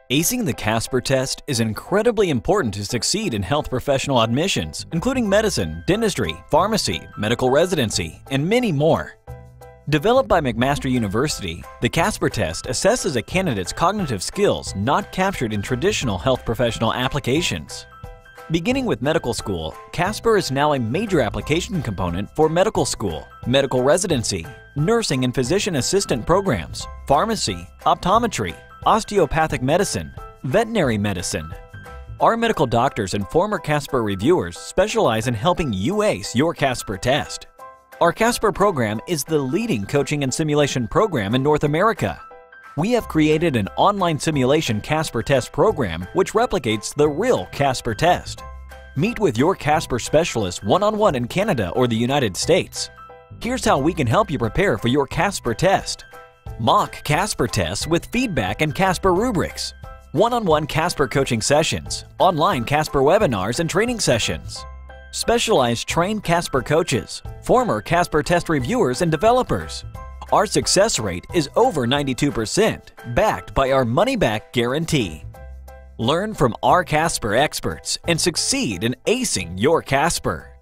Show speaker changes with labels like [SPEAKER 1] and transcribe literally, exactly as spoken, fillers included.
[SPEAKER 1] Acing the CASPer test is incredibly important to succeed in health professional admissions, including medicine, dentistry, pharmacy, medical residency, and many more. Developed by McMaster University, the CASPer test assesses a candidate's cognitive skills not captured in traditional health professional applications. Beginning with medical school, CASPer is now a major application component for medical school, medical residency, nursing and physician assistant programs, pharmacy, optometry, osteopathic medicine, veterinary medicine. Our medical doctors and former CASPer reviewers specialize in helping you ace your CASPer test. Our CASPer program is the leading coaching and simulation program in North America. We have created an online simulation CASPer test program which replicates the real CASPer test. Meet with your CASPer specialist one-on-one in Canada or the United States. Here's how we can help you prepare for your CASPer test. Mock CASPer tests with feedback and CASPer Rubrics. One-on-one CASPer coaching sessions, online CASPer webinars and training sessions. Specialized trained CASPer coaches, former CASPer test reviewers and developers. Our success rate is over ninety-two percent, backed by our money-back guarantee. Learn from our CASPer experts and succeed in acing your CASPer.